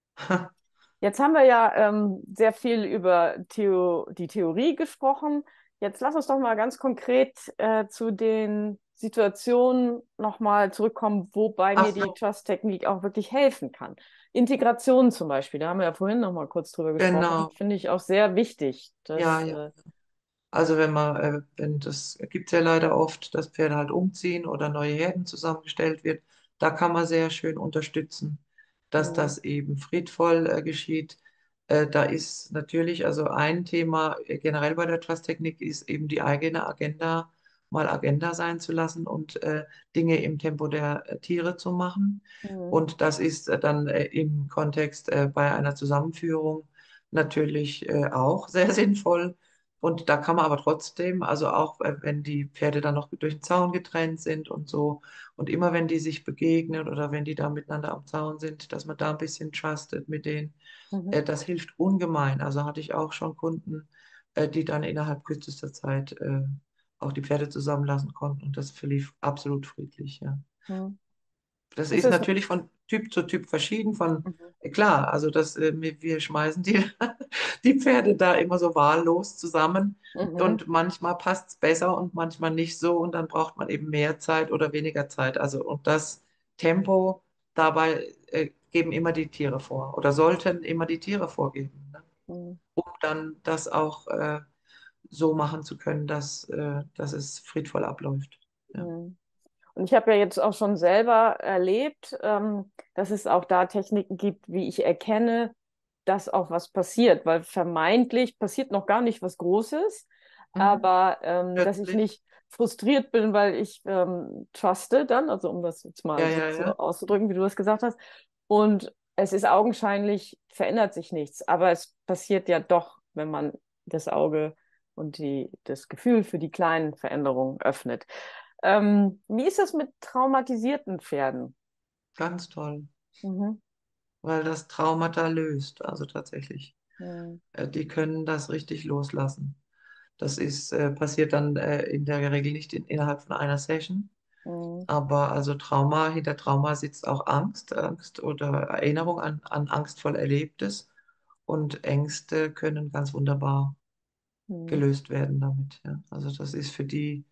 Jetzt haben wir ja ähm, sehr viel über Theo die Theorie gesprochen. Jetzt lass uns doch mal ganz konkret äh, zu den Situationen nochmal zurückkommen, wobei Ach mir die so, Trust-Technik auch wirklich helfen kann. Integration zum Beispiel, da haben wir ja vorhin nochmal kurz drüber gesprochen, genau. finde ich auch sehr wichtig. Ja, Dass, ja. äh, Also wenn man, äh, wenn das gibt es ja leider oft, dass Pferde halt umziehen oder neue Herden zusammengestellt wird, da kann man sehr schön unterstützen, dass mh, das eben friedvoll äh, geschieht. Äh, da ist natürlich, also ein Thema äh, generell bei der Trust-Technik ist eben die eigene Agenda mal Agenda sein zu lassen und äh, Dinge im Tempo der äh, Tiere zu machen. mh, Und das ist äh, dann äh, im Kontext äh, bei einer Zusammenführung natürlich äh, auch sehr sinnvoll. Und da kann man aber trotzdem, also auch äh, wenn die Pferde dann noch durch den Zaun getrennt sind und so, und immer wenn die sich begegnen oder wenn die da miteinander am Zaun sind, dass man da ein bisschen trustet mit denen, mhm, äh, das hilft ungemein. Also hatte ich auch schon Kunden, äh, die dann innerhalb kürzester Zeit äh, auch die Pferde zusammenlassen konnten und das verlief absolut friedlich, ja. mh. Das Ist ist es, natürlich von Typ zu Typ verschieden. Von mhm, äh, klar, also das, äh, wir wir schmeißen die, die Pferde da immer so wahllos zusammen. mhm, Und manchmal passt es besser und manchmal nicht so. Und dann braucht man eben mehr Zeit oder weniger Zeit. Also und das Tempo dabei äh, geben immer die Tiere vor oder sollten immer die Tiere vorgeben, ne? mh, Um dann das auch äh, so machen zu können, dass, äh, dass es friedvoll abläuft. Ja. mh. Und ich habe ja jetzt auch schon selber erlebt, ähm, dass es auch da Techniken gibt, wie ich erkenne, dass auch was passiert, weil vermeintlich passiert noch gar nicht was Großes, Mhm. aber ähm, dass ich Plötzlich. nicht frustriert bin, weil ich ähm, truste dann, also um das jetzt Ja, mal so, ja, so ja. auszudrücken, wie du das gesagt hast. Und es ist augenscheinlich, verändert sich nichts, aber es passiert ja doch, wenn man das Auge und die, das Gefühl für die kleinen Veränderungen öffnet. Ähm, wie ist das mit traumatisierten Pferden? Ganz toll. Mhm. Weil das Traumata löst, also tatsächlich. Mhm. Äh, Die können das richtig loslassen. Das ist, äh, passiert dann äh, in der Regel nicht in, innerhalb von einer Session, Mhm. aber also Trauma, hinter Trauma sitzt auch Angst, Angst oder Erinnerung an, an angstvoll Erlebtes und Ängste können ganz wunderbar Mhm. gelöst werden damit. Ja. Also das ist für die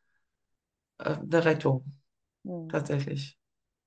äh, eine Rettung, Mhm. tatsächlich.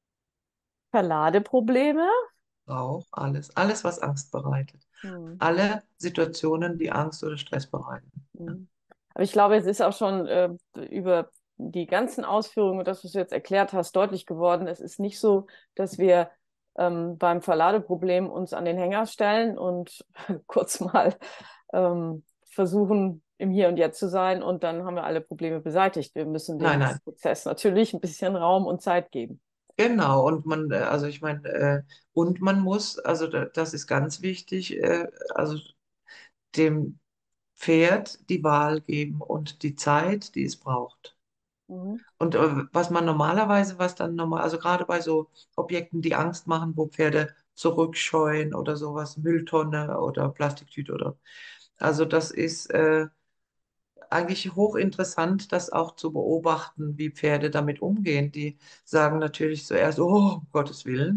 Verladeprobleme? Auch alles, alles, was Angst bereitet. Mhm. Alle Situationen, die Angst oder Stress bereiten. Ja. Mhm. Aber ich glaube, es ist auch schon äh, über die ganzen Ausführungen und das, was du jetzt erklärt hast, deutlich geworden. Es ist nicht so, dass wir ähm, beim Verladeproblem uns an den Hänger stellen und kurz mal ähm, versuchen, im Hier und Jetzt zu sein und dann haben wir alle Probleme beseitigt. Wir müssen Nein, dem nein, Prozess natürlich ein bisschen Raum und Zeit geben. genau. Und man, äh, also ich meine, äh, und man muss, also da- das ist ganz wichtig, äh, also dem Pferd die Wahl geben und die Zeit, die es braucht. Mhm. Und äh, was man normalerweise, was dann normal, also gerade bei so Objekten, die Angst machen, wo Pferde zurückscheuen oder sowas, Mülltonne oder Plastiktüte oder, also das ist äh, eigentlich hochinteressant, das auch zu beobachten, wie Pferde damit umgehen. Die sagen natürlich zuerst, oh, um Gottes Willen.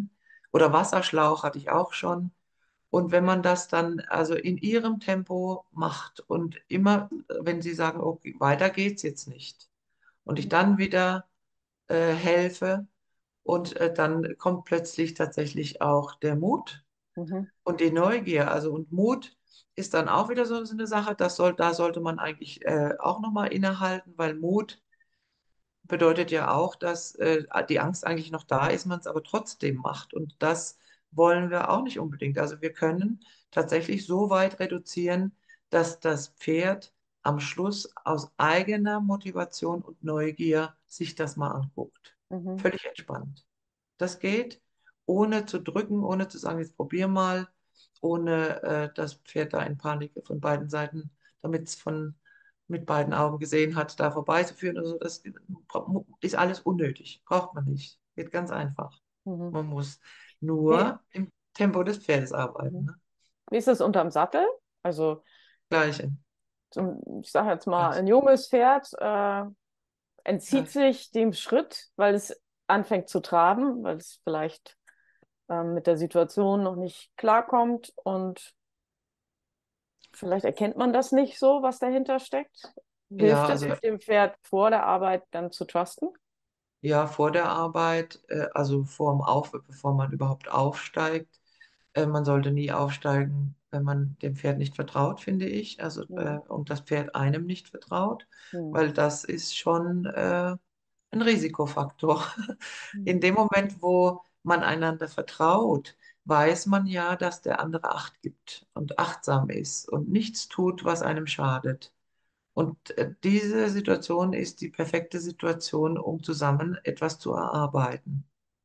Oder Wasserschlauch hatte ich auch schon. Und wenn man das dann also in ihrem Tempo macht und immer, äh, wenn sie sagen, okay, weiter geht's jetzt nicht, und ich dann wieder äh, helfe und äh, dann kommt plötzlich tatsächlich auch der Mut Mhm. und die Neugier. Also und Mut ist dann auch wieder so so eine Sache, das soll, da sollte man eigentlich äh, auch nochmal innehalten, weil Mut bedeutet ja auch, dass äh, die Angst eigentlich noch da ist, man es aber trotzdem macht. Und das wollen wir auch nicht unbedingt. Also wir können tatsächlich so weit reduzieren, dass das Pferd am Schluss aus eigener Motivation und Neugier sich das mal anguckt. Mhm. Völlig entspannt. Das geht, ohne zu drücken, ohne zu sagen, jetzt probier mal, ohne äh, das Pferd da in Panik von beiden Seiten, damit es von mit beiden Augen gesehen hat, da vorbeizuführen. Also das ist alles unnötig, braucht man nicht. Geht ganz einfach. Mhm. Man muss Wie, nur im Tempo des Pferdes arbeiten. mhm. Ne? Wie ist das unterm Sattel? Also, Gleiche. zum, ich sage jetzt mal, Gleiche. ein junges Pferd äh, entzieht Gleiche. sich dem Schritt, weil es anfängt zu traben, weil es vielleicht ähm, mit der Situation noch nicht klarkommt und vielleicht erkennt man das nicht so, was dahinter steckt. Hilft Ja, es, also dem Pferd vor der Arbeit dann zu trusten? ja, vor der Arbeit, äh, also vor dem Auf, bevor man überhaupt aufsteigt. Äh, man sollte nie aufsteigen, wenn man dem Pferd nicht vertraut, finde ich. Also, äh, Hm. und das Pferd einem nicht vertraut, Hm. weil das ist schon äh, ein Risikofaktor. Hm. In dem Moment, wo man einander vertraut, weiß man ja, dass der andere Acht gibt und achtsam ist und nichts tut, was einem schadet. Und äh, diese Situation ist die perfekte Situation, um zusammen etwas zu erarbeiten.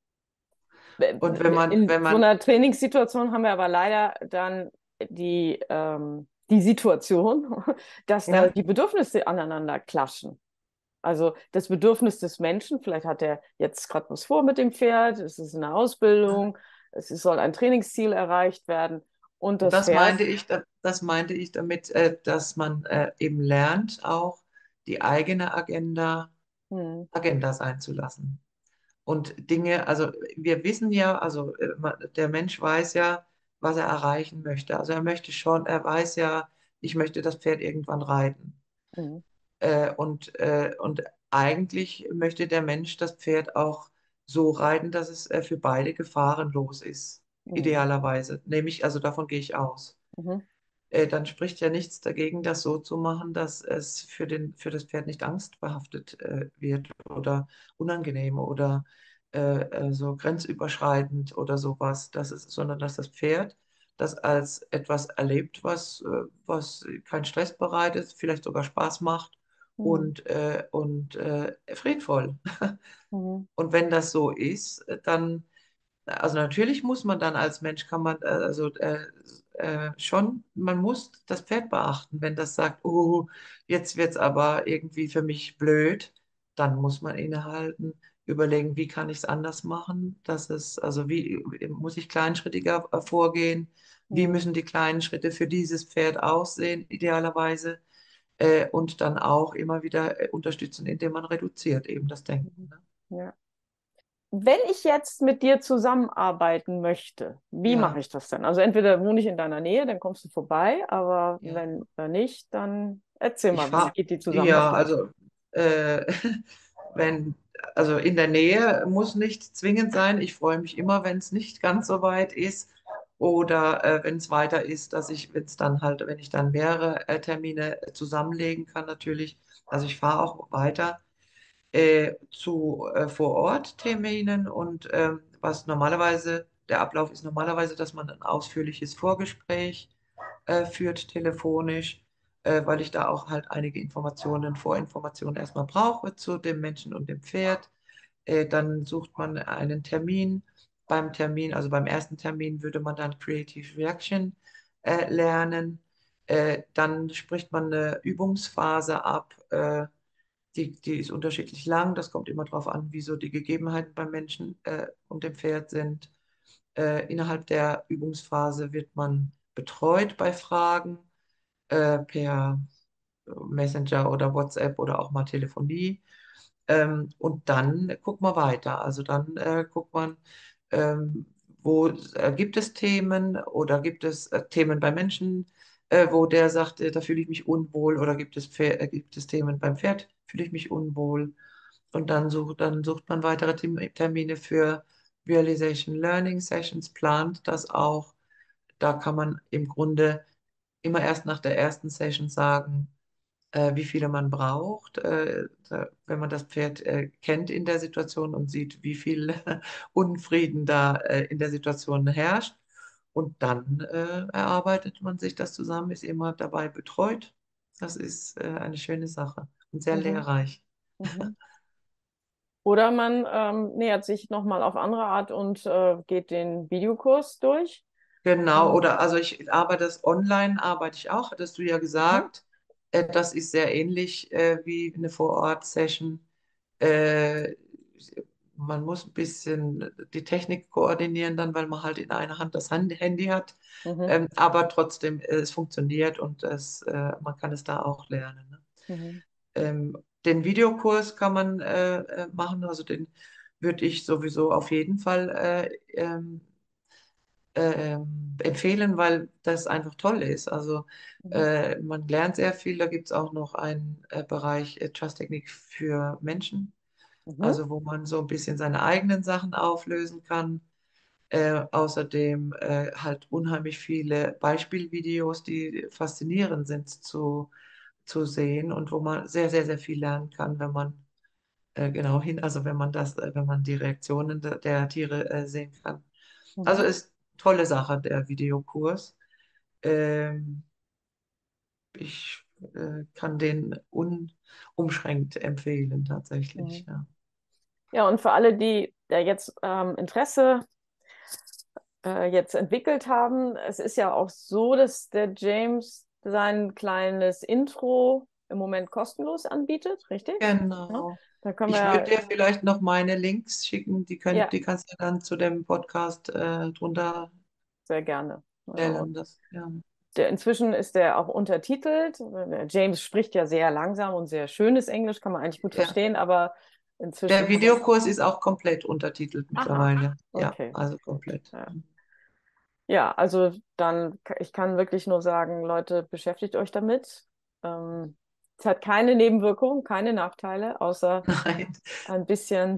Und wenn man, In wenn so man, einer Trainingssituation haben wir aber leider dann die, ähm, die Situation, dass da ja, die Bedürfnisse aneinander klatschen. Also das Bedürfnis des Menschen, vielleicht hat er jetzt gerade was vor mit dem Pferd, es ist eine Ausbildung, es soll ein Trainingsziel erreicht werden und das das Pferd, meinte ich, da- das meinte ich damit, äh, dass man äh, eben lernt, auch die eigene Agenda hm, Agenda sein zu lassen. Und Dinge, also wir wissen ja, also äh, ma- der Mensch weiß ja, was er erreichen möchte. Also er möchte schon, er weiß ja, ich möchte das Pferd irgendwann reiten. hm, Äh, und, äh, und eigentlich möchte der Mensch das Pferd auch so reiten, dass es äh, für beide gefahrenlos ist, hm, idealerweise. Nämlich, also davon gehe ich aus. mhm, Äh, dann spricht ja nichts dagegen, das so zu machen, dass es für den, für das Pferd nicht angstbehaftet äh, wird oder unangenehm oder äh, äh, so grenzüberschreitend oder sowas, dass es, sondern dass das Pferd das als etwas erlebt, was, äh, was keinen Stress bereitet, vielleicht sogar Spaß macht hm, und, äh, und äh, friedvoll. hm, Und wenn das so ist, dann also natürlich muss man dann als Mensch, kann man, äh, also äh, äh, schon, man muss das Pferd beachten. Wenn das sagt, oh, jetzt wird es aber irgendwie für mich blöd, dann muss man innehalten, überlegen, wie kann ich es anders machen, dass es, also wie muss ich kleinschrittiger äh, vorgehen, wie hm, müssen die kleinen Schritte für dieses Pferd aussehen, idealerweise, äh, und dann auch immer wieder äh, unterstützen, indem man reduziert eben das Denken. hm, Ne? ja. Wenn ich jetzt mit dir zusammenarbeiten möchte, wie mache Ja, ich das denn? Also entweder wohne ich in deiner Nähe, dann kommst du vorbei, aber ja. wenn äh, nicht, dann erzähl Ich mal, wie fahre, geht die ja, Zusammenarbeit? also äh, wenn, also in der Nähe muss nicht zwingend sein. Ich freue mich immer, wenn es nicht ganz so weit ist oder äh, wenn es weiter ist, dass ich, wenn es dann halt, wenn ich dann mehrere äh, Termine zusammenlegen kann, natürlich. Also ich fahre auch weiter äh, zu äh, Vor-Ort-Terminen und ähm, was normalerweise, der Ablauf ist normalerweise, dass man ein ausführliches Vorgespräch äh, führt telefonisch, äh, weil ich da auch halt einige Informationen, Vorinformationen erstmal brauche zu dem Menschen und dem Pferd. Äh, dann sucht man einen Termin. Beim Termin, also beim ersten Termin würde man dann Creative Reaction äh, lernen. Äh, dann spricht man eine Übungsphase ab. Äh, die, die ist unterschiedlich lang. Das kommt immer darauf an, wie so die Gegebenheiten beim Menschen äh, und dem Pferd sind. Äh, innerhalb der Übungsphase wird man betreut bei Fragen äh, per Messenger oder WhatsApp oder auch mal Telefonie. Ähm, und dann guckt man weiter. Also dann äh, guckt man, ähm, wo äh, gibt es Themen oder gibt es äh, Themen bei Menschen, äh, wo der sagt, äh, da fühle ich mich unwohl oder gibt es, Pfer- äh, gibt es Themen beim Pferd, fühle ich mich unwohl. Und dann sucht, dann sucht man weitere Tem- Termine für Realization Learning Sessions, plant das auch. Da kann man im Grunde immer erst nach der ersten Session sagen, äh, wie viele man braucht, äh, da, wenn man das Pferd äh, kennt in der Situation und sieht, wie viel Unfrieden da äh, in der Situation herrscht. Und dann äh, erarbeitet man sich das zusammen, ist immer dabei betreut. Das ist äh, eine schöne Sache und sehr Mhm. lehrreich. Mhm. Oder man ähm, nähert sich nochmal auf andere Art und äh, geht den Videokurs durch. Genau, Ähm, oder also ich arbeite das online, arbeite ich auch, hattest du ja mhm. gesagt. Äh, das ist sehr ähnlich äh, wie eine Vor-Ort-Session. Äh, Man muss ein bisschen die Technik koordinieren dann, weil man halt in einer Hand das Hand- Handy hat. Mhm. Ähm, aber trotzdem, äh, es funktioniert und es, äh, man kann es da auch lernen. Ne? Mhm. Ähm, den Videokurs kann man äh, äh, machen, also den würde ich sowieso auf jeden Fall äh, ähm, ähm, empfehlen, weil das einfach toll ist. Also Mhm. äh, man lernt sehr viel. Da gibt es auch noch einen äh, Bereich äh, Trust-Technik für Menschen, Mhm. also wo man so ein bisschen seine eigenen Sachen auflösen kann. Äh, außerdem äh, halt unheimlich viele Beispielvideos, die faszinierend sind zu, zu sehen und wo man sehr, sehr, sehr viel lernen kann, wenn man äh, genau hin, also wenn man das, äh, wenn man die Reaktionen der, der Tiere äh, sehen kann. Also Mhm. ist tolle Sache, der Videokurs. Ähm, Ich äh, kann den unumschränkt empfehlen, tatsächlich. Mhm. Ja. Ja, und für alle, die da jetzt ähm, Interesse äh, jetzt entwickelt haben, es ist ja auch so, dass der James sein kleines Intro im Moment kostenlos anbietet, richtig? Ja, Genau. da können wir Ich würde ja, dir vielleicht noch meine Links schicken, die, könnt, ja die kannst du dann zu dem Podcast äh, drunter sehr gerne. Ja, stellen. Das, ja. der, inzwischen ist der auch untertitelt. Der James spricht ja sehr langsam und sehr schönes Englisch, kann man eigentlich gut Ja. verstehen, aber inzwischen Der ist das. Videokurs ist auch komplett untertitelt Aha, mittlerweile. Ja, okay. also komplett. Ja. Ja, also dann, ich kann wirklich nur sagen, Leute, beschäftigt euch damit. Ähm, es hat keine Nebenwirkungen, keine Nachteile, außer Nein. ein bisschen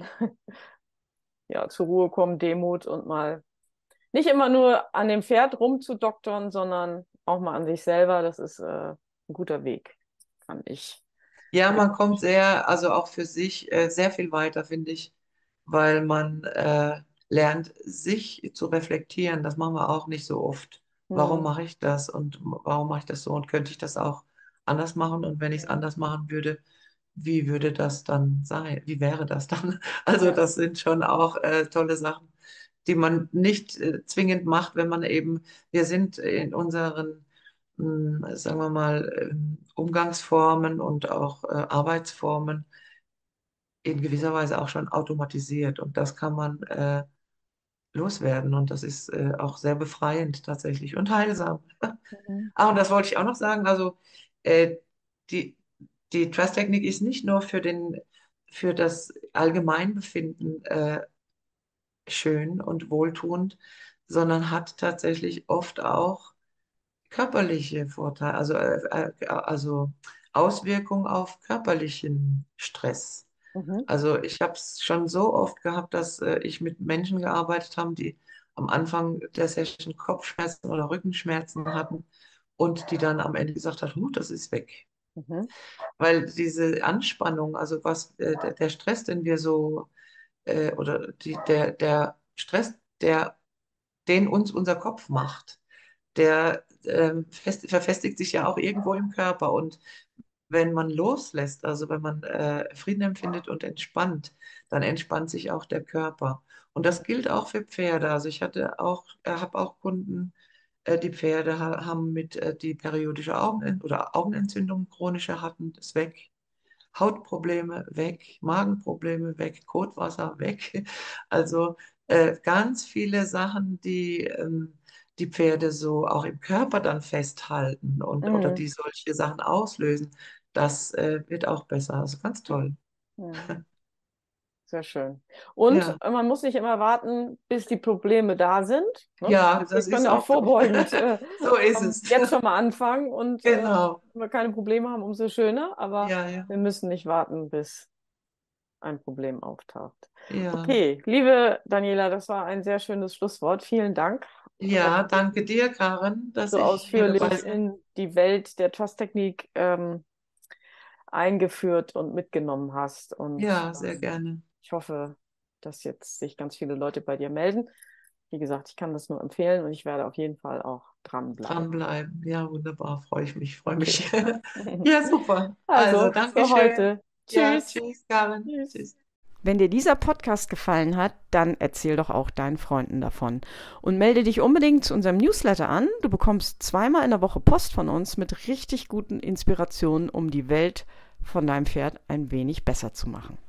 ja, zur Ruhe kommen, Demut und mal nicht immer nur an dem Pferd rumzudoktern, sondern auch mal an sich selber. Das ist äh, ein guter Weg, kann ich. Ja, Ja. man kommt sehr, also auch für sich äh, sehr viel weiter, finde ich, weil man äh, lernt, sich zu reflektieren. Das machen wir auch nicht so oft. Warum Hm. mache ich das und warum mache ich das so und könnte ich das auch anders machen? Und wenn ich es anders machen würde, wie würde das dann sein? Wie wäre das dann? Also Ja. das sind schon auch äh, tolle Sachen, die man nicht äh, zwingend macht, wenn man eben, wir sind in unseren mh, sagen wir mal, ähm, Umgangsformen und auch äh, Arbeitsformen in gewisser Weise auch schon automatisiert. Und das kann man äh, loswerden. Und das ist äh, auch sehr befreiend tatsächlich und heilsam. Mhm. Ah, und das wollte ich auch noch sagen. Also äh, die, die Trust-Technik ist nicht nur für den, für das Allgemeinbefinden äh, schön und wohltuend, sondern hat tatsächlich oft auch körperliche Vorteile, also, äh, äh, also Auswirkungen auf körperlichen Stress. Mhm. Also ich habe es schon so oft gehabt, dass äh, ich mit Menschen gearbeitet habe, die am Anfang der Session Kopfschmerzen oder Rückenschmerzen hatten und die dann am Ende gesagt hat, huh, das ist weg. Mhm. Weil diese Anspannung, also was äh, der, der Stress, den wir so, äh, oder die, der, der Stress, der, den uns unser Kopf macht, der ähm, fest, verfestigt sich ja auch irgendwo im Körper. Und wenn man loslässt, also wenn man äh, Frieden empfindet und entspannt, dann entspannt sich auch der Körper. Und das gilt auch für Pferde. Also ich hatte auch, äh, habe auch Kunden, äh, die Pferde ha haben mit, äh, die periodische Augen oder Augenentzündungen chronische hatten, ist weg. Hautprobleme weg, Magenprobleme weg, Kotwasser weg. Also äh, ganz viele Sachen, die ähm, die Pferde so auch im Körper dann festhalten und oder Mhm. die solche Sachen auslösen, das äh, wird auch besser. Also ganz toll. Mhm. Sehr schön. Und Ja, äh, man muss nicht immer warten, bis die Probleme da sind. Ne? ja, Wir das können ist ja auch auch so. vorbeugend äh, So ist ähm, es. jetzt schon mal anfangen und äh, Genau. wenn wir keine Probleme haben, umso schöner. Aber Ja, ja, wir müssen nicht warten, bis ein Problem auftaucht. ja. Okay, liebe Daniela, das war ein sehr schönes Schlusswort. Vielen Dank, dass Ja, du danke dir, Karen, dass so ich hier dabei ausführlich sein. in die Welt der Trust-Technik ähm, eingeführt und mitgenommen hast. Und Ja, sehr ähm, gerne. ich hoffe, dass jetzt sich ganz viele Leute bei dir melden. Wie gesagt, ich kann das nur empfehlen und ich werde auf jeden Fall auch dranbleiben. Dranbleiben. Ja, wunderbar. Freue ich mich, freue Okay. mich. Ja, super. Also, Also, für Dankeschön. heute. Ja, Tschüss. tschüss, Karen. Tschüss. Tschüss. Wenn dir dieser Podcast gefallen hat, dann erzähl doch auch deinen Freunden davon. Und melde dich unbedingt zu unserem Newsletter an. Du bekommst zweimal in der Woche Post von uns mit richtig guten Inspirationen, um die Welt von deinem Pferd ein wenig besser zu machen.